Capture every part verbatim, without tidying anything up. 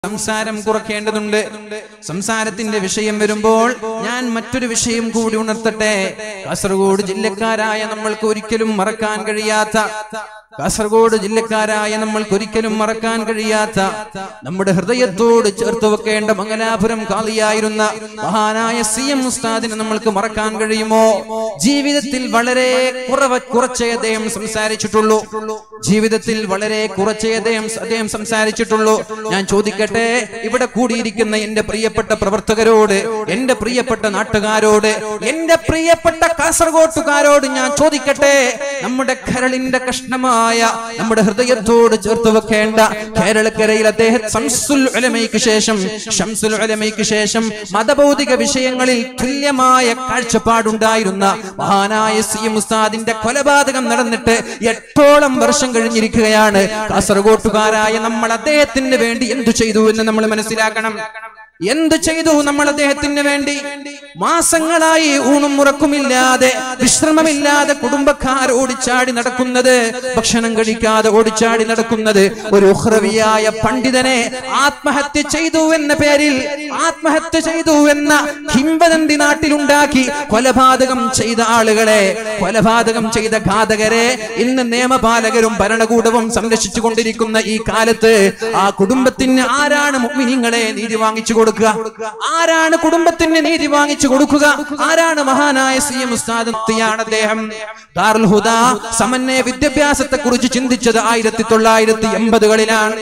സംസാരം കുറയ്ക്കേണ്ടതുണ്ട്. സംസാരത്തിന്റെ വിഷയം വരുമ്പോൾ ഞാൻ മറ്റൊരു വിഷയം കൂടി ഉണർത്തട്ടെ. കാസർഗോഡ് ജില്ലക്കാരായ നമ്മൾക്ക് ഒരിക്കലും മറക്കാൻ കഴിയാത്ത കാസർഗോഡ് ജില്ലക്കാരായ നമ്മൾക്ക് ഒരിക്കലും മറക്കാൻ കഴിയാത്ത നമ്മുടെ ഹൃദയത്തോട് ചേർത്ത് വെക്കേണ്ട മംഗലാപുരം കാളിയായിരുന്ന മഹാനായ സി എം ഉസ്താദിനെ നമ്മൾക്ക് മറക്കാൻ കഴിയുമോ? ജീവിതത്തിൽ വളരെ കുറവ് കുറച്ചേ അദ്ദേഹം സംസാരിച്ചിട്ടുള്ളൂ. ജീവിതത്തിൽ വളരെ കുറച്ചേ അദ്ദേഹം അദ്ദേഹം സംസാരിച്ചിട്ടുള്ളൂ. ഞാൻ ചോദിക്കട്ടെ, ഇവിടെ കൂടിയിരിക്കുന്ന എന്റെ പ്രിയപ്പെട്ട പ്രവർത്തകരോട്, എന്റെ പ്രിയപ്പെട്ട നാട്ടുകാരോട്, എന്റെ പ്രിയപ്പെട്ട കാസർഗോട്ടുകാരോട് ഞാൻ ചോദിക്കട്ടെ, നമ്മുടെ കരളിന്റെ കഷ്ണമായ നമ്മുടെ ഹൃദയത്തോട് ചേർത്ത് വെക്കേണ്ട കേരളക്കരയിൽ അദ്ദേഹം ശംസുൽ ഉലമയ്ക്ക് ശേഷം ശംസുൽ ഉലമയ്ക്ക് ശേഷം മതഭൗതിക വിഷയങ്ങളിൽ തുല്യമായ കാഴ്ചപ്പാടുണ്ടായിരുന്ന മഹാനായ സി എം ഉസ്താദിന്റെ കൊലപാതകം നടന്നിട്ട് എട്ടോളം വർഷം കഴിഞ്ഞിരിക്കുകയാണ്. കാസർഗോട്ടുകാരായ നമ്മൾ അദ്ദേഹത്തിന് വേണ്ടി എന്തു ചെയ്തു എന്ന് നമ്മൾ മനസ്സിലാക്കണം. എന്ത് ചെയ്തു നമ്മൾ അദ്ദേഹത്തിന് വേണ്ടി? മാസങ്ങളായി ഊണും ഉറക്കുമില്ലാതെ വിശ്രമമില്ലാതെ കുടുംബക്കാർ ഓടിച്ചാടി നടക്കുന്നത്, ഭക്ഷണം കഴിക്കാതെ ഓടിച്ചാടി നടക്കുന്നത് ഒരു ഉഖ്റവിയായ പണ്ഡിതനെ ആത്മഹത്യ ചെയ്തു എന്ന പേരിൽ ആത്മഹത്യ ചെയ്തു എന്ന കിംവദന്തി നാട്ടിലുണ്ടാക്കി കൊലപാതകം ചെയ്ത ആളുകളെ, കൊലപാതകം ചെയ്ത ഘാതകരെ ഇന്ന് നിയമപാലകരും ഭരണകൂടവും സംരക്ഷിച്ചു കൊണ്ടിരിക്കുന്ന ഈ കാലത്ത് ആ കുടുംബത്തിന് ആരാണ് മുഅ്മിനീങ്ങളെ നീതി വാങ്ങിച്ചു കൊടുക്കുക? ആരാണ് കുടുംബത്തിന് നീതി വാങ്ങിച്ചു കൊടുക്കുക? ആരാണ്? മഹാനായ സി എം ഉസ്താദ് അദ്ദേഹം ദാറുൽ ഹുദ സമന്വയ വിദ്യാഭ്യാസത്തെ കുറിച്ച് ചിന്തിച്ചത് ആയിരത്തി തൊള്ളായിരത്തി എൺപതുകളിലാണ്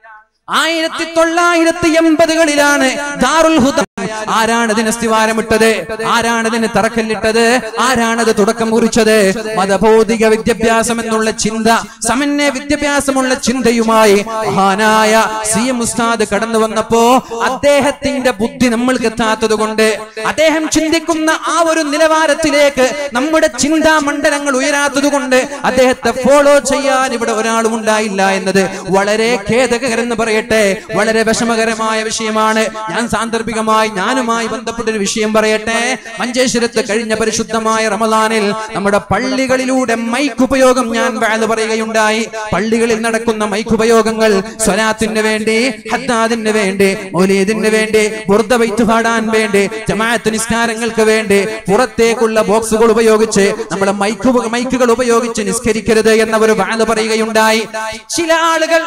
ആയിരത്തി തൊള്ളായിരത്തി എൺപതുകളിലാണ് ദാറുൽ ഹുദ. ആരാണ് അതിന് അസ്ഥിവാരമിട്ടത്? ആരാണ് അതിന് തറക്കല്ലിട്ടത്? ആരാണത് തുടക്കം കുറിച്ചത്? മതഭൗതിക വിദ്യാഭ്യാസം എന്നുള്ള ചിന്ത, സമന്വയ വിദ്യാഭ്യാസമുള്ള ചിന്തയുമായി മഹാനായ സി എം ഉസ്താദ് കടന്നു വന്നപ്പോ അദ്ദേഹത്തിന്റെ ബുദ്ധി നമ്മൾക്ക് എത്താത്തത് കൊണ്ട്, അദ്ദേഹം ചിന്തിക്കുന്ന ആ ഒരു നിലവാരത്തിലേക്ക് നമ്മുടെ ചിന്താ മണ്ഡലങ്ങൾ ഉയരാത്തത് കൊണ്ട് അദ്ദേഹത്തെ ഫോളോ ചെയ്യാൻ ഇവിടെ ഒരാളും ഉണ്ടായില്ല എന്നത് വളരെ ഖേദകരെന്ന് പറയട്ടെ, വളരെ വിഷമകരമായ വിഷയമാണ്. ഞാൻ സാന്ദർഭികമായി ഞാനുമായി ബന്ധപ്പെട്ട ഒരു വിഷയം പറയട്ടെ. മഞ്ചേശ്വരത്ത് കഴിഞ്ഞ പരിശുദ്ധമായ റമദാനിൽ നമ്മുടെ പള്ളികളിലൂടെ മൈക്ക് ഉപയോഗം ഞാൻ വാഴ പറയുകയുണ്ടായി. പള്ളികളിൽ നടക്കുന്ന മൈക്ക് ഉപയോഗങ്ങൾ സ്വലാത്തിന് വേണ്ടി, ഹദ്ദാദിന് വേണ്ടി, മൗലീദിന് വേണ്ടി, ബുർദ ബൈത്ത് പാടാൻ വേണ്ടി, ജമാഅത്ത് നിസ്കാരങ്ങൾക്ക് വേണ്ടി പുറത്തേക്കുള്ള ബോക്സുകൾ ഉപയോഗിച്ച് നമ്മുടെ മൈക്ക് മൈക്കുകൾ ഉപയോഗിച്ച് നിസ്കരിക്കരുത് എന്നവർ വാഴ പറയുകയുണ്ടായി. ചില ആളുകൾ,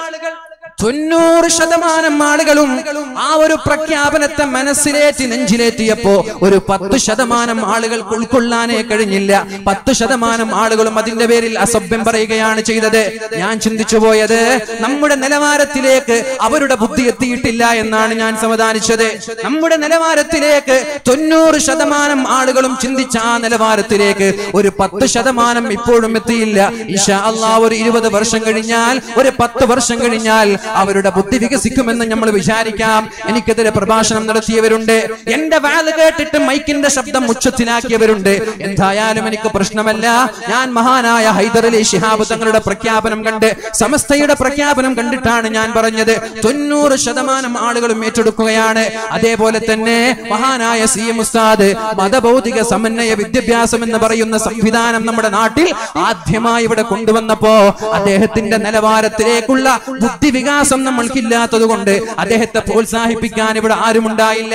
തൊണ്ണൂറ് ശതമാനം ആളുകളും ആ ഒരു പ്രഖ്യാപനത്തെ മനസ്സിലേറ്റി നെഞ്ചിലേറ്റിയപ്പോ ഒരു പത്ത് ശതമാനം ആളുകൾക്ക് ഉൾക്കൊള്ളാനേ കഴിഞ്ഞില്ല. പത്ത് ശതമാനം ആളുകളും അതിന്റെ പേരിൽ അസഭ്യം പറയുകയാണ് ചെയ്തത്. ഞാൻ ചിന്തിച്ചു പോയത്, നമ്മുടെ നിലവാരത്തിലേക്ക് അവരുടെ ബുദ്ധി എത്തിയിട്ടില്ല എന്നാണ് ഞാൻ സമാധാനിച്ചത്. നമ്മുടെ നിലവാരത്തിലേക്ക് തൊണ്ണൂറ് ശതമാനം ആളുകളും ചിന്തിച്ച ആ നിലവാരത്തിലേക്ക് ഒരു പത്ത് ശതമാനം ഇപ്പോഴും എത്തിയില്ല. ഇൻഷാ അല്ലാഹ് ഒരു ഇരുപത് വർഷം കഴിഞ്ഞാൽ, ഒരു പത്ത് വർഷം കഴിഞ്ഞാൽ അവരുടെ ബുദ്ധി വികസിക്കുമെന്ന് നമ്മൾ വിചാരിക്കാം. എനിക്കെതിരെ പ്രഭാഷണം നടത്തിയവരുണ്ട്, എന്റെ വാല് കേട്ടിട്ട് മൈക്കിന്റെ ശബ്ദം ഉച്ചത്തിലാക്കിയവരുണ്ട്. എന്തായാലും എനിക്ക് പ്രശ്നമല്ല. ഞാൻ മഹാനായ ഹൈദർ അലി ശിഹാബ് തങ്ങളുടെ പ്രഖ്യാപനം കണ്ട്, സമസ്തയുടെ പ്രഖ്യാപനം കണ്ടിട്ടാണ് ഞാൻ പറഞ്ഞത്. തൊണ്ണൂറ് ശതമാനം ആളുകളും ഏറ്റെടുക്കുകയാണ്. അതേപോലെ തന്നെ മഹാനായ സി എം ഉസ്താദ് മതഭൗതിക സമന്വയ വിദ്യാഭ്യാസം എന്ന് പറയുന്ന സംവിധാനം നമ്മുടെ നാട്ടിൽ ആദ്യമായി ഇവിടെ കൊണ്ടുവന്നപ്പോ അദ്ദേഹത്തിന്റെ നിലവാരത്തിലേക്കുള്ള ബുദ്ധി വികാസം നമ്മൾക്കില്ലാത്തത് കൊണ്ട് അദ്ദേഹത്തെ പ്രോത്സാഹിപ്പിക്കാൻ ഇവിടെ ആരുമുണ്ടായില്ല.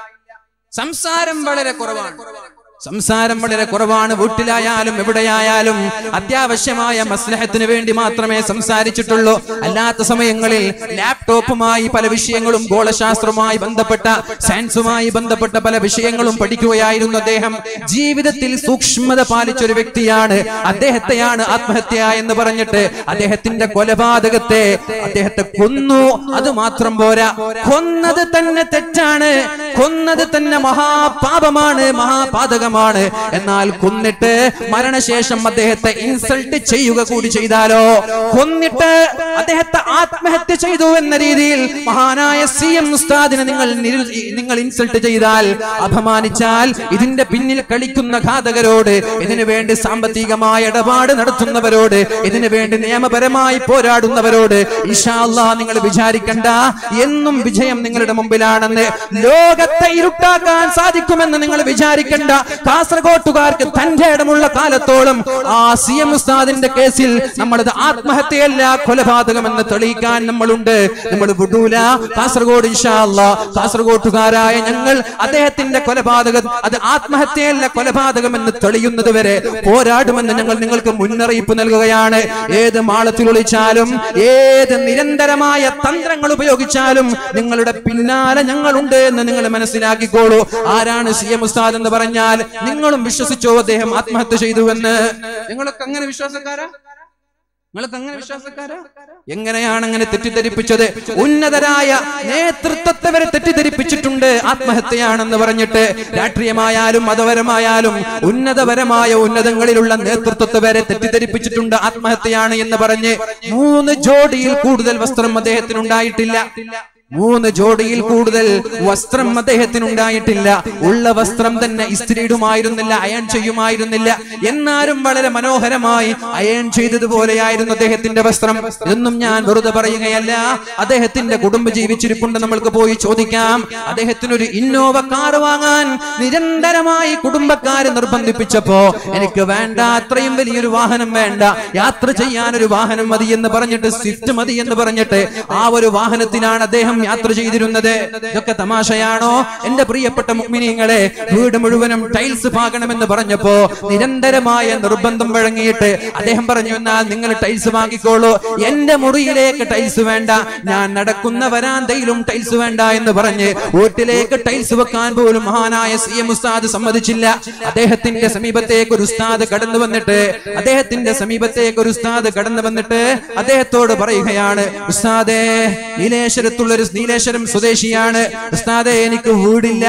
സംസാരം വളരെ കുറവാണ്. സംസാരം വളരെ കുറവാണ്. വീട്ടിലായാലും എവിടെയായാലും അത്യാവശ്യമായ മസ്ലഹത്തിന് വേണ്ടി മാത്രമേ സംസാരിച്ചിട്ടുള്ളൂ. അല്ലാത്ത സമയങ്ങളിൽ ലാപ്ടോപ്പുമായി പല വിഷയങ്ങളും, ഗോളശാസ്ത്രവുമായി ബന്ധപ്പെട്ട, സയൻസുമായി ബന്ധപ്പെട്ട പല വിഷയങ്ങളും പഠിക്കുകയായിരുന്നു അദ്ദേഹം. ജീവിതത്തിൽ സൂക്ഷ്മത പാലിച്ചൊരു വ്യക്തിയാണ്. അദ്ദേഹത്തെയാണ് ആത്മഹത്യ എന്ന് പറഞ്ഞിട്ട് അദ്ദേഹത്തിന്റെ കൊലപാതകത്തെ അദ്ദേഹത്തെ കൊന്നു. അത് മാത്രം പോരാ, കൊന്നത് തന്നെ തെറ്റാണ്, കൊന്നത് തന്നെ മഹാപാപമാണ്, മഹാപാതകം. എന്നാൽ കൊന്നിട്ട് മരണശേഷം അദ്ദേഹത്തെ ഇൻസൾട്ട് ചെയ്യുക കൂടി ചെയ്താലോ? കൊന്നിട്ട് അദ്ദേഹത്തെ ആത്മഹത്യ ചെയ്തു എന്ന രീതിയിൽ മഹാനായ സി എം ഉസ്താദിനെ നിങ്ങൾ നിങ്ങൾ ഇൻസൾട്ട് ചെയ്താൽ, അപമാനിച്ചാൽ, ഇതിന്റെ പിന്നിൽ കളിക്കുന്ന ഘാതകരോട്, ഇതിനു വേണ്ടി സാമ്പത്തികമായ ഇടപാട് നടത്തുന്നവരോട്, ഇതിനു വേണ്ടി നിയമപരമായി പോരാടുന്നവരോട് ഇൻഷാ അല്ലാഹ് നിങ്ങൾ വിചാരിക്കണ്ട, എന്നും വിജയം നിങ്ങളുടെ മുമ്പിലാണെന്ന്. ലോക ഒറ്റ ഇരുട്ടാക്കാൻ സാധിക്കുമെന്ന് നിങ്ങൾ വിചാരിക്കേണ്ട. കാസർഗോട്ടുകാർക്ക് തന്റെ ഇടമുള്ള കാലത്തോളം ആ സി എം ഉസ്താദിന്റെ കേസിൽ നമ്മളത് ആത്മഹത്യയല്ല കൊലപാതകമെന്ന് തെളിയിക്കാൻ നമ്മളുണ്ട്. നമ്മൾ വിടൂല. കാസർഗോഡ് ഇൻഷാ അല്ലാഹ് കാസർഗോട്ടുകാരായ ഞങ്ങൾ അദ്ദേഹത്തിന്റെ കൊലപാതകം അത് ആത്മഹത്യയല്ല കൊലപാതകമെന്ന് തെളിയുന്നത് വരെ പോരാടുമെന്ന് ഞങ്ങൾ നിങ്ങൾക്ക് മുന്നറിയിപ്പ് നൽകുകയാണ്. ഏത് മാളത്തിൽ ഒളിച്ചാലും ഏത് നിരന്തരമായ തന്ത്രങ്ങൾ ഉപയോഗിച്ചാലും നിങ്ങളുടെ പിന്നാലെ ഞങ്ങളുണ്ട് എന്ന് നിങ്ങൾ മനസ്സിലാക്കിക്കോളൂ. ആരാണ് സി എം ഉസ്താദ് എന്ന് പറഞ്ഞാൽ നിങ്ങളും വിശ്വസിച്ചോ അദ്ദേഹം ആത്മഹത്യ ചെയ്തു എന്ന്? നിങ്ങളൊക്കെ അങ്ങനെ വിശ്വാസക്കാരാ? നിങ്ങൾക്ക് അങ്ങനെ വിശ്വാസക്കാരാ? എങ്ങനെയാണ് അങ്ങനെ തെറ്റിദ്ധരിപ്പിച്ചത്? ഉന്നതരായ നേതൃത്വത്തെ വരെ തെറ്റിദ്ധരിപ്പിച്ചിട്ടുണ്ട് ആത്മഹത്യയാണെന്ന് പറഞ്ഞിട്ട്. രാഷ്ട്രീയമായാലും മതപരമായാലും ഉന്നതപരമായ ഉന്നതങ്ങളിലുള്ള നേതൃത്വത്തെ വരെ തെറ്റിദ്ധരിപ്പിച്ചിട്ടുണ്ട് ആത്മഹത്യയാണ് എന്ന് പറഞ്ഞ്. മൂന്ന് ജോഡിയിൽ കൂടുതൽ വസ്ത്രം അദ്ദേഹത്തിനുണ്ടായിട്ടില്ല. മൂന്ന് ജോഡിയിൽ കൂടുതൽ വസ്ത്രം അദ്ദേഹത്തിനുണ്ടായിട്ടില്ല. ഉള്ള വസ്ത്രം തന്നെ ഇസ്തിരിയിടുമായിരുന്നില്ല, അയൺ ചെയ്യുമായിരുന്നില്ല. എന്നാലും വളരെ മനോഹരമായി അയൺ ചെയ്തതുപോലെയായിരുന്നു അദ്ദേഹത്തിന്റെ വസ്ത്രം. ഇതൊന്നും ഞാൻ വെറുതെ പറയുകയല്ല. അദ്ദേഹത്തിന്റെ കുടുംബം ജീവിച്ചിരിപ്പുണ്ട്, നമ്മൾക്ക് പോയി ചോദിക്കാം. അദ്ദേഹത്തിനൊരു ഇന്നോവ കാർ വാങ്ങാൻ നിരന്തരമായി കുടുംബക്കാര് നിർബന്ധിപ്പിച്ചപ്പോ എനിക്ക് വേണ്ട, അത്രയും വലിയൊരു വാഹനം വേണ്ട, യാത്ര ചെയ്യാൻ ഒരു വാഹനം മതി എന്ന് പറഞ്ഞിട്ട്, സ്വിഫ്റ്റ് മതി എന്ന് പറഞ്ഞിട്ട് ആ ഒരു വാഹനത്തിലാണ് അദ്ദേഹം യാത്ര ചെയ്തിരുന്നത്. ഇതൊക്കെ തമാശയാണോ? എന്റെ പ്രിയപ്പെട്ട മുഅ്മിനീങ്ങളെ, വീട് മുഴുവനും ടൈൽസ് പാകണമെന്ന് പറഞ്ഞപ്പോ നിരന്തരമായ നിർബന്ധം വഴങ്ങിയിട്ട് അദ്ദേഹം പറഞ്ഞു, എന്നാൽ നിങ്ങൾ ടൈൽസ് വാങ്ങിക്കോളൂ, എന്റെ മുറിയിലേക്ക് ടൈൽസ് വേണ്ട, ഞാൻ നടക്കുന്ന വരാന്തയിലും ടൈൽസ് വേണ്ട എന്ന് പറഞ്ഞ് വീട്ടിലേക്ക് ടൈൽസ് വെക്കാൻ പോലും മഹാനായ സി എം ഉസ്താദ് സമ്മതിച്ചില്ല. അദ്ദേഹത്തിന്റെ സമീപത്തേക്ക് ഒരു ഉസ്താദ് കടന്നു വന്നിട്ട് അദ്ദേഹത്തിന്റെ സമീപത്തേക്ക് ഒരു ഉസ്താദ് കടന്നു വന്നിട്ട് അദ്ദേഹത്തോട് പറയുകയാണ്, ഉസ്താദേ, നീലേശ്വരത്തുള്ളൊരു നീലേശ്വരം സ്വദേശിയാണ് ഉസ്താദേ, എനിക്ക് വീടില്ല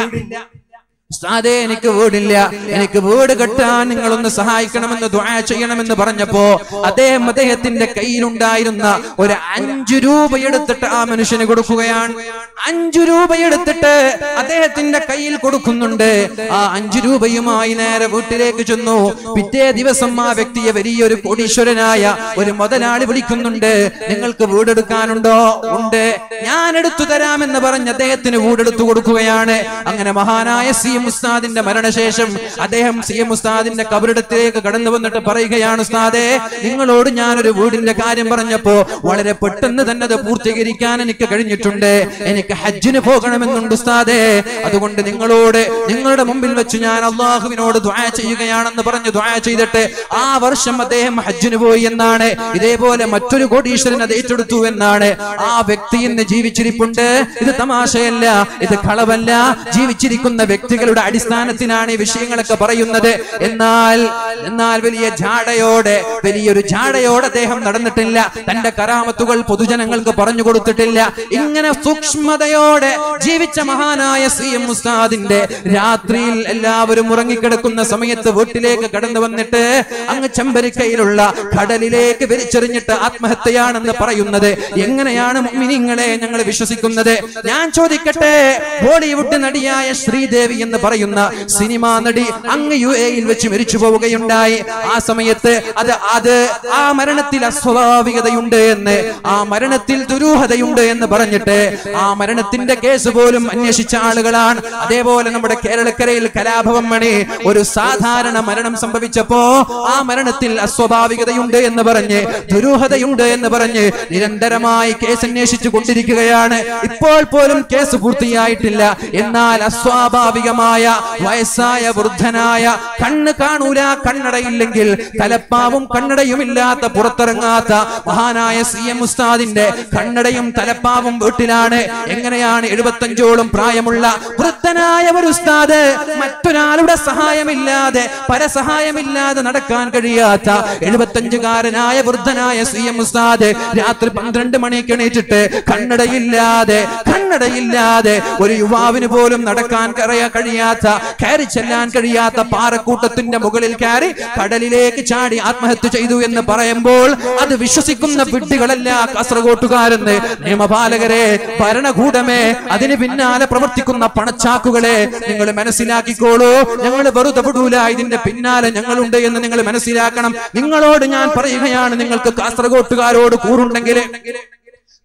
ഉസ്താദേ, എനിക്ക് വീടില്ല, എനിക്ക് വീട് കെട്ടാൻ നിങ്ങളൊന്ന് സഹായിക്കണമെന്ന് ദുആ ചെയ്യണമെന്ന് പറഞ്ഞപ്പോ അദ്ദേഹം അദ്ദേഹത്തിന്റെ കയ്യിലുണ്ടായിരുന്ന ഒരു അഞ്ചു രൂപ എടുത്തിട്ട് ആ മനുഷ്യന് കൊടുക്കുകയാണ്. അഞ്ചു രൂപ എടുത്തിട്ട് അദ്ദേഹത്തിന്റെ കയ്യിൽ കൊടുക്കുന്നുണ്ട്. ആ അഞ്ചു രൂപയുമായി നേരെ വീട്ടിലേക്ക് ചെന്നു. പിറ്റേ ദിവസം ആ വ്യക്തിയെ വലിയൊരു കോടീശ്വരനായ ഒരു മുതലാളി വിളിക്കുന്നുണ്ട്. നിങ്ങൾക്ക് വീടെടുക്കാനുണ്ടോ? ഉണ്ട്, ഞാൻ എടുത്തു തരാമെന്ന് പറഞ്ഞ് അദ്ദേഹത്തിന് വീടെടുത്തു കൊടുക്കുകയാണ്. അങ്ങനെ മഹാനായ സി ഉസ്താദിന്റെ മരണശേഷം അദ്ദേഹം സി എം ഉസ്താദിന്റെ കബറിടത്തിലേക്ക് കടന്നു വന്നിട്ട് പറയുകയാണ്, ഉസ്താദേ, നിങ്ങളോട് ഞാനൊരു വീടിന്റെ കാര്യം പറഞ്ഞപ്പോ വളരെ പെട്ടെന്ന് തന്നെ അത് പൂർത്തീകരിക്കാൻ എനിക്ക് കഴിഞ്ഞിട്ടുണ്ട്. എനിക്ക് ഹജ്ജിന് പോകണമെന്നുണ്ട് ഉസ്താദേ, അതുകൊണ്ട് നിങ്ങളോട് നിങ്ങളുടെ മുമ്പിൽ വെച്ച് ഞാൻ അള്ളാഹുവിനോട് ദുആ ചെയ്യുകയാണെന്ന് പറഞ്ഞ് ദുആ ചെയ്തിട്ട് ആ വർഷം അദ്ദേഹം ഹജ്ജിന് പോയി എന്നാണ്. ഇതേപോലെ മറ്റൊരു കോടീശ്വരൻ അത് ഏറ്റെടുത്തു എന്നാണ്. ആ വ്യക്തി ഇന്ന് ജീവിച്ചിരിപ്പുണ്ട്. ഇത് തമാശയല്ല, ഇത് കളവല്ല. ജീവിച്ചിരിക്കുന്ന വ്യക്തികൾ അടിസ്ഥാനത്തിനാണ് ഈ വിഷയങ്ങളൊക്കെ പറയുന്നത്. എന്നാൽ എന്നാൽ വലിയ ജാടയോടെ വലിയൊരു ജാടയോടെ അദ്ദേഹം നടന്നിട്ടില്ല. തന്റെ കറാമത്തുകൾ പൊതുജനങ്ങൾക്ക് പറഞ്ഞു കൊടുത്തിട്ടില്ല. ഇങ്ങനെ സൂക്ഷ്മതയോടെ ജീവിച്ച മഹാനായ സി എം ഉസ്താദിന്റെ രാത്രിയിൽ എല്ലാവരും ഉറങ്ങിക്കിടക്കുന്ന സമയത്ത് വീട്ടിലേക്ക് കടന്നു വന്നിട്ട് അങ്ങ് ചെമ്പരിക്കയിലുള്ള കടലിലേക്ക് വലിച്ചെറിഞ്ഞിട്ട് ആത്മഹത്യയാണെന്ന് പറയുന്നത് എങ്ങനെയാണ് മുഅ്മിനീങ്ങളെ ഞങ്ങൾ വിശ്വസിക്കുന്നത്? ഞാൻ ചോദിക്കട്ടെ, ബോളിവുഡ് നടിയായ ശ്രീദേവി എന്ന് പറയുന്ന സിനിമാ നടി അങ്ങ് യു എയിൽ വെച്ച് മരിച്ചു പോവുകയുണ്ടായി. ആ സമയത്ത് അത് അത് ആ മരണത്തിൽ അസ്വാഭാവികതയുണ്ട് എന്ന്, ആ മരണത്തിൽ ദുരൂഹതയുണ്ട് എന്ന് പറഞ്ഞിട്ട് ആ മരണത്തിന്റെ കേസ് പോലും അന്വേഷിച്ച ആളുകളാണ്. അതേപോലെ നമ്മുടെ കേരളക്കരയിൽ കലാഭവൻ മണി ഒരു സാധാരണ മരണം സംഭവിച്ചപ്പോ ആ മരണത്തിൽ അസ്വാഭാവികതയുണ്ട് എന്ന് പറഞ്ഞ് ദുരൂഹതയുണ്ട് എന്ന് പറഞ്ഞ് നിരന്തരമായി കേസ് അന്വേഷിച്ചു കൊണ്ടിരിക്കുകയാണ്. ഇപ്പോൾ പോലും കേസ് പൂർത്തിയായിട്ടില്ല. എന്നാൽ അസ്വാഭാവികമായ വയസ്സായ വൃദ്ധനായ, കണ്ണ് കാണൂല, കണ്ണടയില്ലെങ്കിൽ തലപ്പാവും കണ്ണടയും ഇല്ലാത്ത, പുറത്തിറങ്ങാത്ത മഹാനായ സി എം ഉസ്താദിന്റെ കണ്ണടയും തലപ്പാവും വീട്ടിലാണ്. എങ്ങനെയാണ് എഴുപത്തഞ്ചോളം പ്രായമുള്ള വൃദ്ധനായ ഒരു ഉസ്താദ് മറ്റൊരാളുടെ സഹായമില്ലാതെ പരസഹായമില്ലാതെ നടക്കാൻ കഴിയാത്ത എഴുപത്തഞ്ചുകാരനായ വൃദ്ധനായ സി എം ഉസ്താദ് രാത്രി പന്ത്രണ്ട് മണിക്ക് എണീറ്റിട്ട് കണ്ണടയില്ലാതെ കണ്ണടയില്ലാതെ ഒരു യുവാവിന് പോലും നടക്കാൻ കഴിയാത്ത, കയറി ചെല്ലാൻ കഴിയാത്ത പാറക്കൂട്ടത്തിന്റെ മുകളിൽ കയറി കടലിലേക്ക് ചാടി ആത്മഹത്യ ചെയ്തു എന്ന് പറയുമ്പോൾ അത് വിശ്വസിക്കുന്ന വിഡ്ഢികളല്ല കാസർഗോട്ടുകാരെന്ന്. നിയമപാലകരെ, ഭരണകൂടമേ, അതിന് പിന്നാലെ പ്രവർത്തിക്കുന്ന പണച്ചാക്കുകളെ നിങ്ങൾ മനസ്സിലാക്കിക്കോളൂ. ഞങ്ങൾ വെറുതെ വിടൂല, ഇതിന്റെ പിന്നാലെ ഞങ്ങളുണ്ട് എന്ന് നിങ്ങൾ മനസ്സിലാക്കണം. നിങ്ങളോട് ഞാൻ പറയുകയാണ്, നിങ്ങൾക്ക് കാസർഗോട്ടുകാരോട് കൂറുണ്ടെങ്കിൽ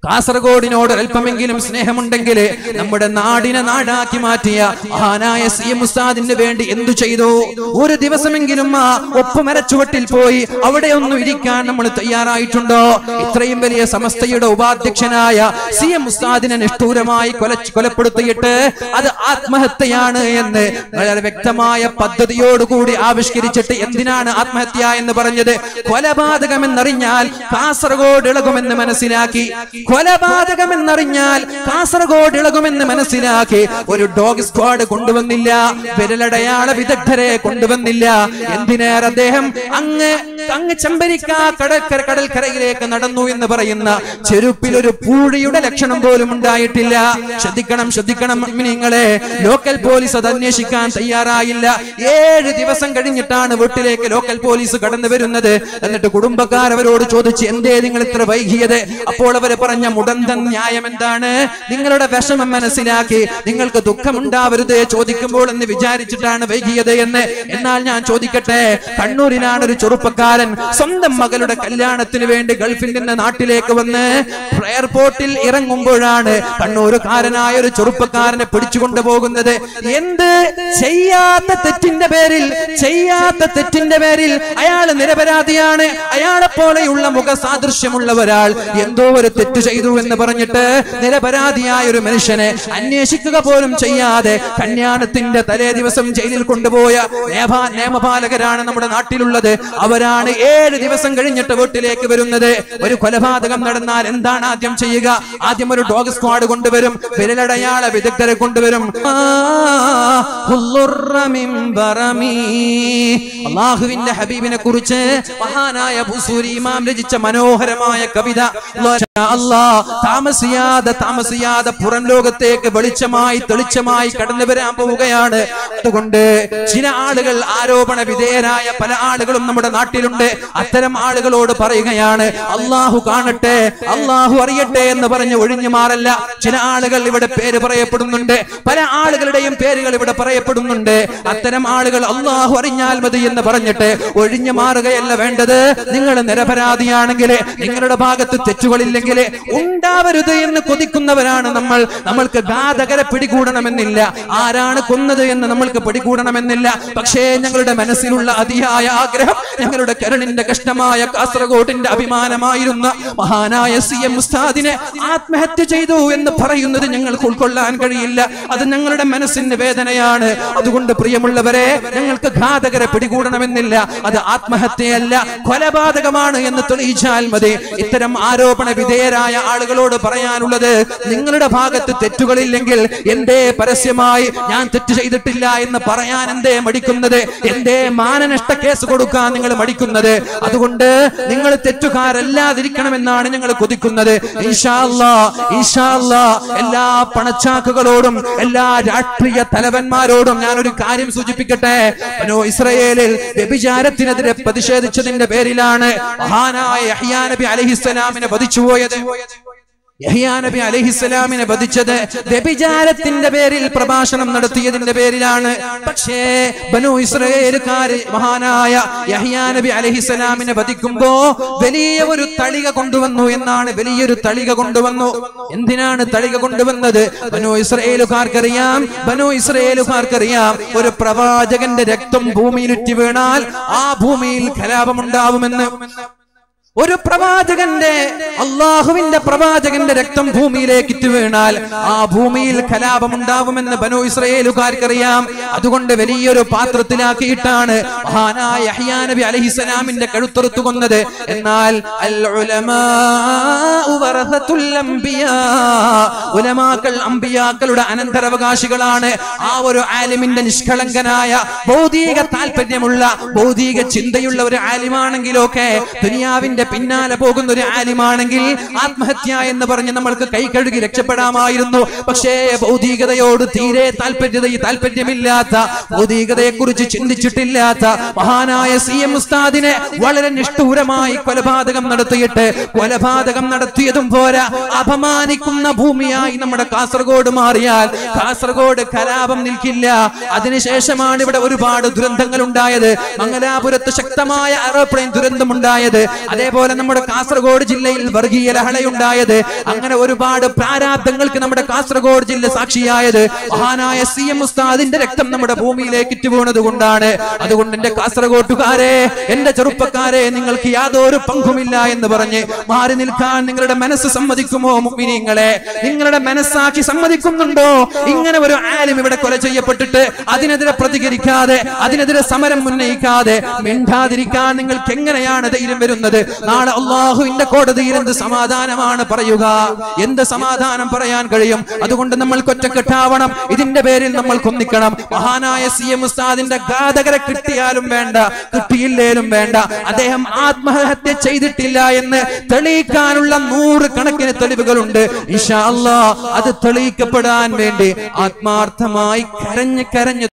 കാസർഗോഡിനോട് അല്പമെങ്കിലും സ്നേഹമുണ്ടെങ്കിൽ നമ്മുടെ നാടിനെ നാടാക്കി മാറ്റിയ മഹാനായ സി എം ഉസ്താദിന് വേണ്ടി എന്തു ചെയ്തു? ഒരു ദിവസമെങ്കിലും ആ ഒപ്പുമരച്ചുവട്ടിൽ പോയി അവിടെ ഒന്നും ഇരിക്കാൻ നമ്മൾ തയ്യാറായിട്ടുണ്ടോ? ഇത്രയും വലിയ സമസ്തയുടെ ഉപാധ്യക്ഷനായ സി എം ഉസ്താദിനെ നിഷ്ഠൂരമായി കൊല കൊലപ്പെടുത്തിയിട്ട് അത് ആത്മഹത്യയാണ് എന്ന് വളരെ വ്യക്തമായ പദ്ധതിയോടുകൂടി ആവിഷ്കരിച്ചിട്ട് എന്തിനാണ് ആത്മഹത്യ എന്ന് പറഞ്ഞത്? കൊലപാതകം എന്നറിഞ്ഞാൽ കാസർഗോഡ് ഇളകുമെന്ന് മനസ്സിലാക്കി, കൊലപാതകം എന്നറിഞ്ഞാൽ കാസർഗോഡ് ഇളകുമെന്ന് മനസ്സിലാക്കി ഒരു ഡോഗ് സ്ക്വാഡ് കൊണ്ടുവന്നില്ല, വിരലടയാള വിദഗ്ധരെ കൊണ്ടുവന്നില്ല. എന്തിനേറെ അദ്ദേഹം അങ്ങ് അങ്ങ് ചെമ്പരിക്ക കടൽക്കര കടൽക്കരയിലേക്ക് നടന്നു എന്ന് പറയുന്ന ചെരുപ്പിൽ ഒരു പൂഴിയുടെ ലക്ഷണം പോലും ഉണ്ടായിട്ടില്ല. ശ്രദ്ധിക്കണം ശ്രദ്ധിക്കണം മുഅ്മിനീങ്ങളെ, ലോക്കൽ പോലീസ് അത് അന്വേഷിക്കാൻ തയ്യാറായില്ല. ഏഴ് ദിവസം കഴിഞ്ഞിട്ടാണ് വീട്ടിലേക്ക് ലോക്കൽ പോലീസ് കടന്നു വരുന്നത്. എന്നിട്ട് കുടുംബക്കാർ അവരോട് ചോദിച്ച് എന്തേ നിങ്ങൾ ഇത്ര വൈകിയത്? അപ്പോൾ അവര് പറഞ്ഞ മുടന്തൻ ന്യായം എന്താണ്? നിങ്ങളുടെ വിഷമം മനസ്സിലാക്കി നിങ്ങൾക്ക് ദുഃഖമുണ്ടാവരുത് ചോദിക്കുമ്പോൾ എന്ന് വിചാരിച്ചിട്ടാണ് വൈകിയത് എന്ന്. എന്നാൽ ഞാൻ ചോദിക്കട്ടെ, കണ്ണൂരിലാണ് ഒരു ചെറുപ്പക്കാരൻ സ്വന്തം മകളുടെ കല്യാണത്തിന് വേണ്ടി ഗൾഫിൽ നിന്ന് നാട്ടിലേക്ക് വന്ന് എയർപോർട്ടിൽ ഇറങ്ങുമ്പോഴാണ് കണ്ണൂരുകാരനായ ഒരു ചെറുപ്പക്കാരനെ പിടിച്ചുകൊണ്ടു പോകുന്നത്. എന്ത് ചെയ്യാത്ത തെറ്റിന്റെ പേരിൽ ചെയ്യാത്ത തെറ്റിന്റെ പേരിൽ അയാൾ നിരപരാധിയാണ്. അയാളെ പോലെയുള്ള മുഖ സാദൃശ്യമുള്ള ഒരാൾ എന്തോ ഒരു തെറ്റ് ചെയ്തു എന്ന് പറഞ്ഞിട്ട് നിരപരാധിയായ ഒരു മനുഷ്യനെ അന്വേഷിക്കുക പോലും ചെയ്യാതെ കല്യാണത്തിന്റെ തലേ ദിവസം ജയിലിൽ കൊണ്ടുപോയ നിയമപാലകരാണ് നമ്മുടെ നാട്ടിലുള്ളത്. അവരാണ് ഏഴ് ദിവസം കഴിഞ്ഞിട്ട് വീട്ടിലേക്ക് വരുന്നത്. ഒരു കൊലപാതകം നടന്നാൽ എന്താണ് ആദ്യം ചെയ്യുക? ആദ്യം ഒരു ഡോഗ് സ്ക്വാഡ് കൊണ്ടുവരും, വിരലടയാള വിദഗ്ധരെ കൊണ്ടുവരും. അല്ലാഹുവിന്റെ ഹബീബിനെ കുറിച്ച് മഹാനായ ബുസൂരി ഇമാം രചിച്ച മനോഹരമായ കവിത താമസിയാതെ താമസിയാതെ പുറം ലോകത്തേക്ക് വെളിച്ചമായി തെളിച്ചമായി കടന്നു വരാൻ പോവുകയാണ്. അതുകൊണ്ട് ചില ആളുകൾ ആരോപണ വിധേയരായ പല ആളുകളും നമ്മുടെ നാട്ടിലുണ്ട്. അത്തരം ആളുകളോട് പറയുകയാണ് അള്ളാഹു കാണട്ടെ, അള്ളാഹു അറിയട്ടെ എന്ന് പറഞ്ഞ് ഒഴിഞ്ഞു മാറല്ല. ചില ആളുകൾ ഇവിടെ പേര് പറയപ്പെടുന്നുണ്ട്, പല ആളുകളുടെയും പേരുകൾ ഇവിടെ പറയപ്പെടുന്നുണ്ട്. അത്തരം ആളുകൾ അള്ളാഹു അറിഞ്ഞാൽ മതി എന്ന് പറഞ്ഞിട്ട് ഒഴിഞ്ഞു മാറുകയല്ല വേണ്ടത്. നിങ്ങൾ നിരപരാധിയാണെങ്കിൽ, നിങ്ങളുടെ ഭാഗത്ത് തെറ്റുകളില്ലെങ്കിൽ ഉണ്ടാവരുത് എന്ന് കൊതിക്കുന്നവരാണ് നമ്മൾ. നമ്മൾക്ക് ഘാതകരെ പിടികൂടണമെന്നില്ല, ആരാണ് കൊന്നത് എന്ന് നമ്മൾക്ക് പിടികൂടണമെന്നില്ല. പക്ഷേ ഞങ്ങളുടെ മനസ്സിലുള്ള അതിയായ ആഗ്രഹം, ഞങ്ങളുടെ കരണിന്റെ കഷ്ടമായ കാസർഗോഡിന്റെ അഭിമാനമായിരുന്ന മഹാനായ സി എം ഉസ്താദിനെ ആത്മഹത്യ ചെയ്തു എന്ന് പറയുന്നത് ഞങ്ങൾക്ക് ഉൾക്കൊള്ളാൻ കഴിയില്ല. അത് ഞങ്ങളുടെ മനസ്സിന്റെ വേദനയാണ്. അതുകൊണ്ട് പ്രിയമുള്ളവരെ, ഞങ്ങൾക്ക് ഘാതകരെ പിടികൂടണമെന്നില്ല. അത് ആത്മഹത്യയല്ല, കൊലപാതകമാണ് എന്ന് തെളിയിച്ചാൽ മതി. ഇത്തരം ആരോപണ വിധേയരായ ആളുകളോട് പറയാനുള്ളത്, നിങ്ങളുടെ ഭാഗത്ത് തെറ്റുകളില്ലെങ്കിൽ എന്തേ പരസ്യമായി ഞാൻ തെറ്റ് ചെയ്തിട്ടില്ല എന്ന് പറയാൻ എന്തേ മടിക്കുന്നത്? എന്തേ മാനനഷ്ട കേസ് കൊടുക്കാൻ നിങ്ങൾ മടിക്കുന്നത്? അതുകൊണ്ട് നിങ്ങൾ തെറ്റുകാരല്ലാതിരിക്കണമെന്നാണ് ഞങ്ങൾ കൊതിക്കുന്നത്. ഇൻഷാ അല്ലാഹ് ഇൻഷാ അല്ലാഹ് എല്ലാ പണച്ചാക്കുകളോടും എല്ലാ രാഷ്ട്രീയ തലവന്മാരോടും ഞാനൊരു കാര്യം സൂചിപ്പിക്കട്ടെ. ബനൂ ഇസ്രായേലിൽ വ്യഭിചാരത്തിനെതിരെ പ്രതിഷേധിച്ചതിന്റെ പേരിലാണ് മഹാനായ യഹ്യാ നബി അലൈഹിസ്സലാമിനെ വധിച്ചുപോയത്. യഹ്യാ നബി അലൈഹിസ്സലാമിനെ വധിച്ചത് വ്യഭിചാരത്തിന്റെ പേരിൽ പ്രഭാഷണം നടത്തിയതിന്റെ പേരിലാണ്. പക്ഷേ ബനൂ ഇസ്രായേൽക്കാര് മഹാനായ യഹ്യാ നബി അലൈഹിസ്സലാമിനെ വധിക്കുമ്പോ വലിയ ഒരു തളിക കൊണ്ടുവന്നു എന്നാണ്. വലിയൊരു തളിക കൊണ്ടുവന്നു. എന്തിനാണ് തളിക കൊണ്ടുവന്നത്? ബനൂ ഇസ്രായേലുകാർക്കറിയാം ബനൂ ഇസ്രായേലുകാർക്കറിയാം ഒരു പ്രവാചകന്റെ രക്തം ഭൂമിയിലുറ്റി വീണാൽ ആ ഭൂമിയിൽ കലാപമുണ്ടാവുമെന്ന്. ഒരു പ്രവാചകന്റെ, അള്ളാഹുവിന്റെ പ്രവാചകന്റെ രക്തം ഭൂമിയിലേക്ക് ഇറ്റു വീണാൽ ആ ഭൂമിയിൽ കലാപമുണ്ടാവുമെന്ന് ബനൂ ഇസ്രായേലുകാർക്കറിയാം. അതുകൊണ്ട് വലിയൊരു പാത്രത്തിലാക്കിയിട്ടാണ് മഹാനായ യഹ്യാ നബി അലൈഹിസ്സലാമിന്റെ കഴുത്തറുത്തു കൊന്നത്. എന്നാൽ അൽ ഉലമാഉ വറസത്തുൽ അംബിയാ, ഉലമാക്കൾ അംബിയാക്കളുടെ അനന്തരാവകാശികളാണ്. ആ ഒരു ആലിമിന്റെ നിഷ്കളങ്കനായ ഭൗതിക താല്പര്യമുള്ള ഭൗതിക ചിന്തയുള്ള ഒരു ആലിമാണെങ്കിലൊക്കെ, ദുനിയാവിന്റെ പിന്നാലെ പോകുന്ന ഒരു ആലിമാണെങ്കിൽ ആത്മഹത്യ എന്ന് പറഞ്ഞ് നമ്മൾക്ക് കൈ കഴുകി രക്ഷപ്പെടാമായിരുന്നു. പക്ഷേ ഭൗതികതയോട് തീരെ താല്പര്യത താല്പര്യമില്ലാത്ത, ഭൗതികതയെ കുറിച്ച് ചിന്തിച്ചിട്ടില്ലാത്ത മഹാനായ സി എം ഉസ്താദിനെ വളരെ നിഷ്ഠൂരമായി കൊലപാതകം നടത്തിയിട്ട്, കൊലപാതകം നടത്തിയതും പോരാ, അപമാനിക്കുന്ന ഭൂമിയായി നമ്മുടെ കാസർഗോഡ് മാറിയാൽ കാസർഗോഡ് കലാപം നിൽക്കില്ല. അതിനുശേഷമാണ് ഇവിടെ ഒരുപാട് ദുരന്തങ്ങൾ ഉണ്ടായത്. മംഗലാപുരത്ത് ശക്തമായ എയർപ്ലെയിൻ ദുരന്തം ഉണ്ടായത്. അതേപോലെ അതേപോലെ നമ്മുടെ കാസർഗോഡ് ജില്ലയിൽ വർഗീയ ലഹളയുണ്ടായത്, അങ്ങനെ ഒരുപാട് പ്രാരാബ്ദങ്ങൾക്ക് നമ്മുടെ കാസർഗോഡ് ജില്ല സാക്ഷിയായത് മഹാനായ സി എം ഉസ്താദിന്റെ രക്തം നമ്മുടെ ഭൂമിയിലേക്ക് ഇറ്റുവീണത് കൊണ്ടാണ്. അതുകൊണ്ട് എന്റെ കാസർഗോട്ടുകാരെ, എന്റെ ചെറുപ്പക്കാരെ, നിങ്ങൾക്ക് യാതൊരു പങ്കുമില്ല എന്ന് പറഞ്ഞ് മാറി നിൽക്കാൻ നിങ്ങളുടെ മനസ്സ് സമ്മതിക്കുമോ മുഅ്മിനീങ്ങളെ? നിങ്ങളുടെ മനസ്സാക്കി സമ്മതിക്കുന്നുണ്ടോ? ഇങ്ങനെ ഒരു ആലിം ഇവിടെ കൊല ചെയ്യപ്പെട്ടിട്ട് അതിനെതിരെ പ്രതികരിക്കാതെ, അതിനെതിരെ സമരം ഉന്നയിക്കാതെ മിണ്ടാതിരിക്കാൻ നിങ്ങൾക്ക് എങ്ങനെയാണ് ധൈര്യം വരുന്നത്? നാളെ അല്ലാഹുവിന്റെ കോടതിയിൽ എന്ത് സമാധാനമാണ് പറയുക? എന്ത് സമാധാനം പറയാൻ കഴിയും? അതുകൊണ്ട് നമ്മൾ ഒറ്റക്കെട്ടാവണം. ഇതിന്റെ പേരിൽ നമ്മൾ കൊന്നിക്കണം. മഹാനായ സി എം ഉസ്താദിന്റെ ഘാതകരെ കിട്ടിയാലും വേണ്ട, കിട്ടിയില്ലേലും വേണ്ട, അദ്ദേഹം ആത്മഹത്യ ചെയ്തിട്ടില്ല എന്ന് തെളിയിക്കാനുള്ള നൂറ് കണക്കിന് തെളിവുകളുണ്ട്. ഇൻഷാ അല്ലാഹ് അത് തെളിയിക്കപ്പെടാൻ വേണ്ടി ആത്മാർത്ഥമായി കരഞ്ഞ് കരഞ്ഞ്